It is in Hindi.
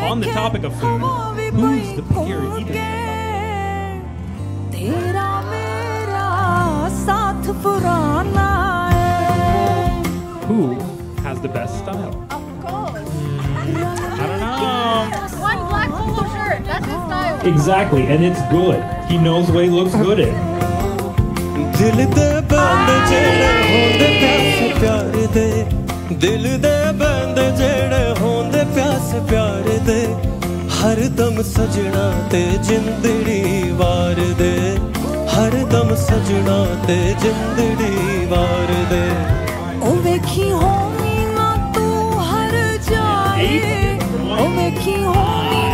On the topic of food, who's the pickier eater? Who has the best style? Of course. I don't know. One black polo shirt. That's his style. Exactly, and it's good. He knows what he looks good in. दिल दे बंद जेड़े होंदे प्यासे प्यार दे दिल दे बंद जेड़े होंदे प्यासे प्यार दे हर दम सजना ते जिंदड़ी वार दे हर दम सजना ते जिंदड़ी वार दे ओ वेखी होनी ना तू हर जाए ओ वेखी होनी